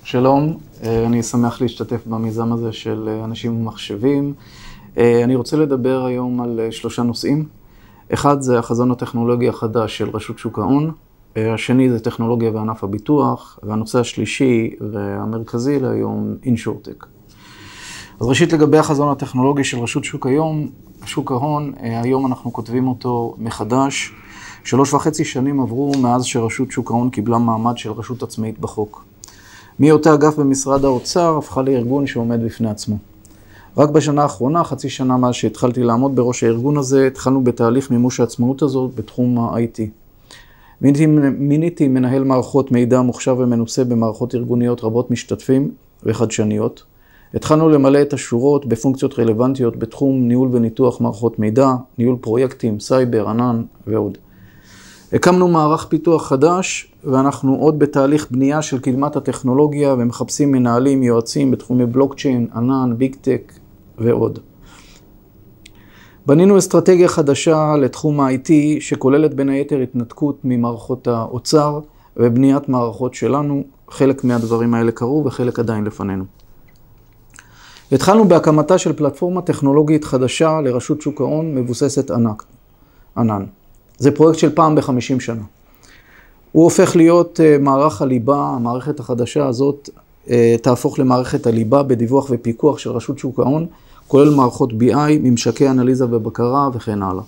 שלום, אני שמח להשתתף במיזם הזה של אנשים ומחשבים. אני רוצה לדבר היום על 3 נושאים. אחד זה החזון הטכנולוגי החדש של רשות שוק ההון. השני זה טכנולוגיה וענף הביטוח. והנושא השלישי והמרכזי להיום, אינשורטק. אז ראשית לגבי החזון הטכנולוגי של רשות שוק ההון, היום אנחנו כותבים אותו מחדש. 3.5 שנים עברו מאז שרשות שוק ההון קיבלה מעמד של רשות עצמאית בחוק. מאותה אגף במשרד האוצר הפכה לארגון שעומד בפני עצמו. רק בשנה האחרונה, חצי שנה מאז שהתחלתי לעמוד בראש הארגון הזה, התחלנו בתהליך מימוש העצמאות הזאת בתחום ה-IT. מיניתי מנהל מערכות מידע מוכשר ומנוסה במערכות ארגוניות רבות משתתפים וחדשניות. התחלנו למלא את השורות בפונקציות רלוונטיות בתחום ניהול וניתוח מערכות מידע, ניהול פרויקטים, סייבר, ענן ועוד. הקמנו מערך פיתוח חדש, ואנחנו עוד בתהליך בנייה של קדמת הטכנולוגיה, ומחפשים מנהלים, יועצים בתחומי בלוקצ'יין, ענן, ביג טק ועוד. בנינו אסטרטגיה חדשה לתחום ה-IT, שכוללת בין היתר התנתקות ממערכות האוצר, ובניית מערכות שלנו. חלק מהדברים האלה קרו, וחלק עדיין לפנינו. התחלנו בהקמתה של פלטפורמה טכנולוגית חדשה לרשות שוק ההון, מבוססת ענן. זה פרויקט של פעם ב-50 שנה. הוא הופך להיות מערך הליבה, המערכת החדשה הזאת תהפוך למערכת הליבה בדיווח ופיקוח של רשות שוק ההון, כולל מערכות BI, ממשקי אנליזה ובקרה וכן הלאה.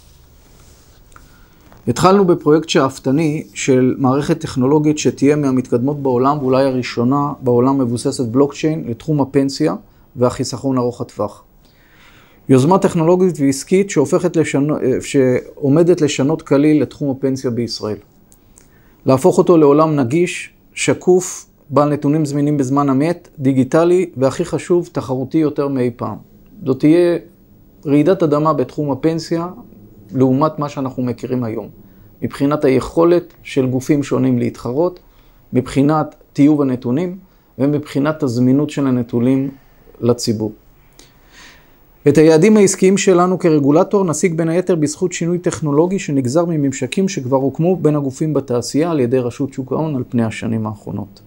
התחלנו בפרויקט שאפתני של מערכת טכנולוגית שתהיה מהמתקדמות בעולם, ואולי הראשונה בעולם מבוססת בלוקצ'יין לתחום הפנסיה והחיסכון ארוך הטווח. יוזמה טכנולוגית ועסקית שעומדת לשנות כליל לתחום הפנסיה בישראל. להפוך אותו לעולם נגיש, שקוף, בעל נתונים זמינים בזמן אמת, דיגיטלי, והכי חשוב, תחרותי יותר מאי פעם. זאת תהיה רעידת אדמה בתחום הפנסיה, לעומת מה שאנחנו מכירים היום. מבחינת היכולת של גופים שונים להתחרות, מבחינת טיוב הנתונים, ומבחינת הזמינות של הנתונים לציבור. את היעדים העסקיים שלנו כרגולטור נשיג בין היתר בזכות שינוי טכנולוגי שנגזר מממשקים שכבר הוקמו בין הגופים בתעשייה על ידי רשות שוק ההון על פני השנים האחרונות.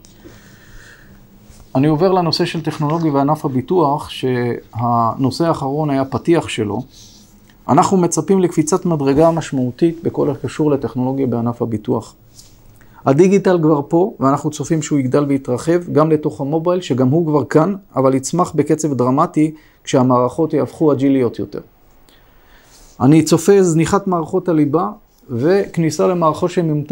אני עובר לנושא של טכנולוגיה וענף הביטוח, שהנושא האחרון היה פתיח שלו. אנחנו מצפים לקפיצת מדרגה משמעותית בכל הקשור לטכנולוגיה בענף הביטוח. הדיגיטל כבר פה, ואנחנו צופים שהוא יגדל ויתרחב גם לתוך המובייל, שגם הוא כבר כאן, אבל יצמח בקצב דרמטי כשהמערכות יהפכו אג'יליות יותר. אני צופה זניחת מערכות הליבה, וכניסה למערכות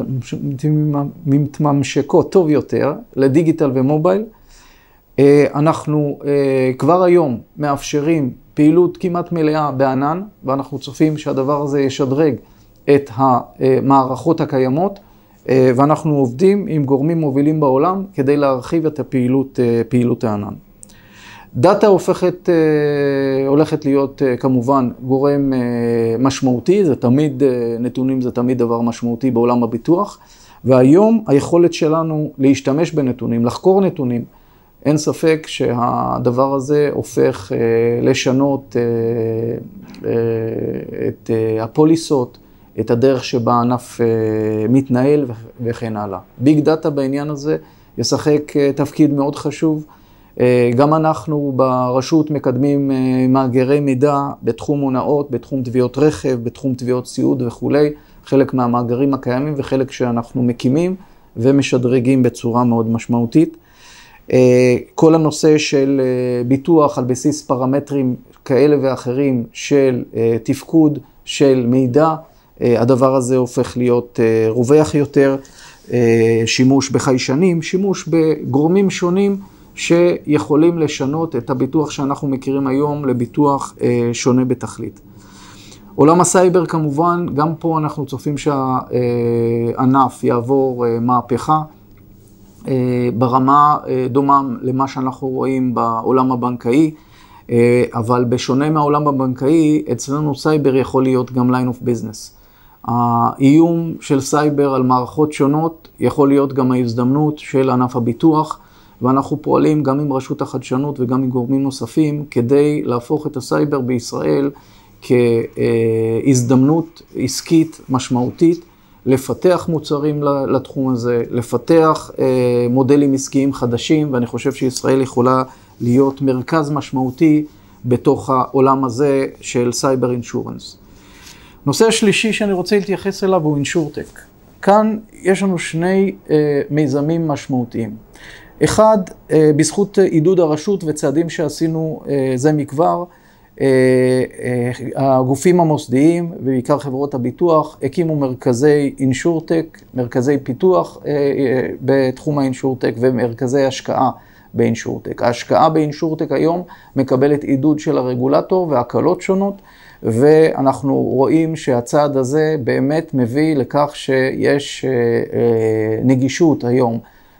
שמתממשקות טוב יותר, לדיגיטל ומובייל. אנחנו כבר היום מאפשרים פעילות כמעט מלאה בענן, ואנחנו צופים שהדבר הזה ישדרג את המערכות הקיימות, ואנחנו עובדים עם גורמים מובילים בעולם כדי להרחיב את פעילות הענן. דאטה הולכת להיות כמובן גורם משמעותי, נתונים זה תמיד דבר משמעותי בעולם הביטוח, והיום היכולת שלנו להשתמש בנתונים, לחקור נתונים, אין ספק שהדבר הזה הופך לשנות את הפוליסות, את הדרך שבה הענף מתנהל וכן הלאה. ביג דאטה בעניין הזה ישחק תפקיד מאוד חשוב. גם אנחנו ברשות מקדמים מאגרי מידע בתחום הונאות, בתחום תביעות רכב, בתחום תביעות סיעוד וכו'. חלק מהמאגרים הקיימים וחלק שאנחנו מקימים ומשדרגים בצורה מאוד משמעותית. כל הנושא של ביטוח על בסיס פרמטרים כאלה ואחרים של תפקוד, של מידע, הדבר הזה הופך להיות רווח יותר, שימוש בחיישנים, שימוש בגורמים שונים שיכולים לשנות את הביטוח שאנחנו מכירים היום לביטוח שונה בתכלית. עולם הסייבר כמובן, גם פה אנחנו צופים שהענף יעבור מהפכה, ברמה דומה למה שאנחנו רואים בעולם הבנקאי, אבל בשונה מהעולם הבנקאי, אצלנו סייבר יכול להיות גם line of business. האיום של סייבר על מערכות שונות יכול להיות גם ההזדמנות של ענף הביטוח, ואנחנו פועלים גם עם רשות החדשנות וגם עם גורמים נוספים כדי להפוך את הסייבר בישראל כהזדמנות עסקית משמעותית, לפתח מוצרים לתחום הזה, לפתח מודלים עסקיים חדשים, ואני חושב שישראל יכולה להיות מרכז משמעותי בתוך העולם הזה של סייבר אינשורנס. נושא השלישי שאני רוצה להתייחס אליו הוא אינשורטק. כאן יש לנו שני מיזמים משמעותיים. אחד, בזכות עידוד הרשות וצעדים שעשינו זה מכבר, הגופים המוסדיים ובעיקר חברות הביטוח הקימו מרכזי אינשורטק, מרכזי פיתוח בתחום האינשורטק ומרכזי השקעה באינשורטק. ההשקעה באינשורטק היום מקבלת עידוד של הרגולטור והקלות שונות, ואנחנו רואים שהצעד הזה באמת מביא לכך שיש נגישות היום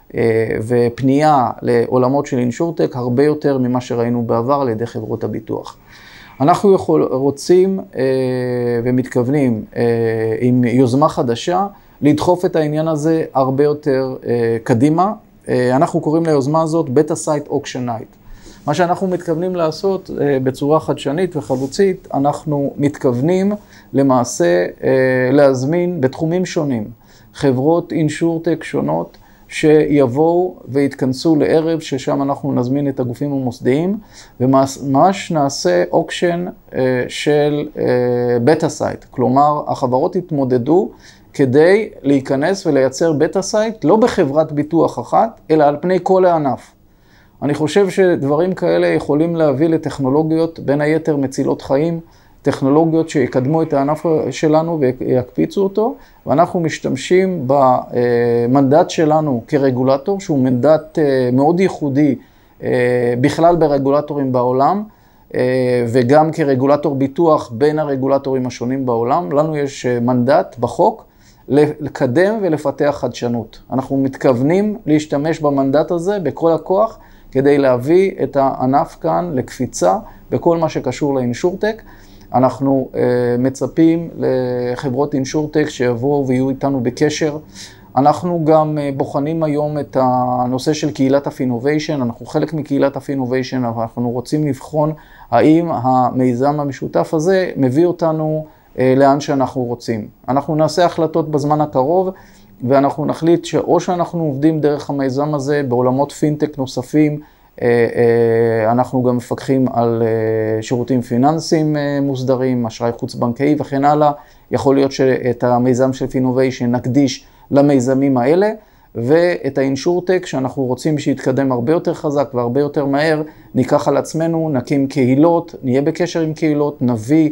ופנייה לעולמות של אינשורטק הרבה יותר ממה שראינו בעבר על ידי חברות הביטוח. אנחנו רוצים ומתכוונים עם יוזמה חדשה לדחוף את העניין הזה הרבה יותר קדימה. אנחנו קוראים ליוזמה הזאת Beta Site Auction Night. מה שאנחנו מתכוונים לעשות בצורה חדשנית וחלוצית, אנחנו מתכוונים למעשה להזמין בתחומים שונים חברות אינשורטק שונות שיבואו והתכנסו לערב ששם אנחנו נזמין את הגופים המוסדיים וממש נעשה אוקשן של בטה סייט. כלומר, החברות יתמודדו כדי להיכנס ולייצר בטה סייט לא בחברת ביטוח אחת, אלא על פני כל הענף. אני חושב שדברים כאלה יכולים להביא לטכנולוגיות בין היתר מצילות חיים, טכנולוגיות שיקדמו את הענף שלנו ויקפיצו אותו, ואנחנו משתמשים במנדט שלנו כרגולטור, שהוא מנדט מאוד ייחודי בכלל ברגולטורים בעולם, וגם כרגולטור ביטוח בין הרגולטורים השונים בעולם. לנו יש מנדט בחוק לקדם ולפתח חדשנות. אנחנו מתכוונים להשתמש במנדט הזה בכל הכוח, כדי להביא את הענף כאן לקפיצה בכל מה שקשור לאינשורטק. אנחנו מצפים לחברות אינשורטק שיבואו ויהיו איתנו בקשר. אנחנו גם בוחנים היום את הנושא של קהילת אפינוביישן. אנחנו חלק מקהילת אפינוביישן, אבל אנחנו רוצים לבחון האם המיזם המשותף הזה מביא אותנו לאן שאנחנו רוצים. אנחנו נעשה החלטות בזמן הקרוב, ואנחנו נחליט שאו שאנחנו עובדים דרך המיזם הזה בעולמות פינטק נוספים, אנחנו גם מפקחים על שירותים פיננסיים מוסדרים, אשראי חוץ בנקאי וכן הלאה. יכול להיות שאת המיזם של פינוביישן נקדיש למיזמים האלה, ואת האינשורטק שאנחנו רוצים שיתקדם הרבה יותר חזק והרבה יותר מהר, ניקח על עצמנו, נקים קהילות, נהיה בקשר עם קהילות, נביא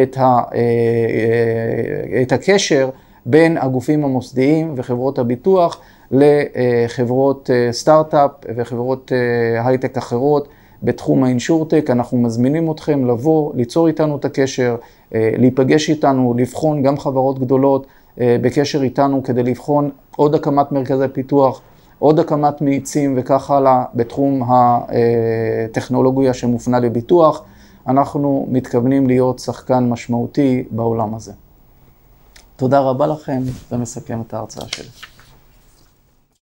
את הקשר בין הגופים המוסדיים וחברות הביטוח לחברות סטארט-אפ וחברות הייטק אחרות בתחום האינשורטק. אנחנו מזמינים אתכם לבוא, ליצור איתנו את הקשר, להיפגש איתנו, לבחון גם חברות גדולות בקשר איתנו כדי לבחון עוד הקמת מרכזי פיתוח, עוד הקמת מאיצים וכך הלאה בתחום הטכנולוגיה שמופנה לביטוח. אנחנו מתכוונים להיות שחקן משמעותי בעולם הזה. תודה רבה לכם, ומסכם את ההרצאה שלי.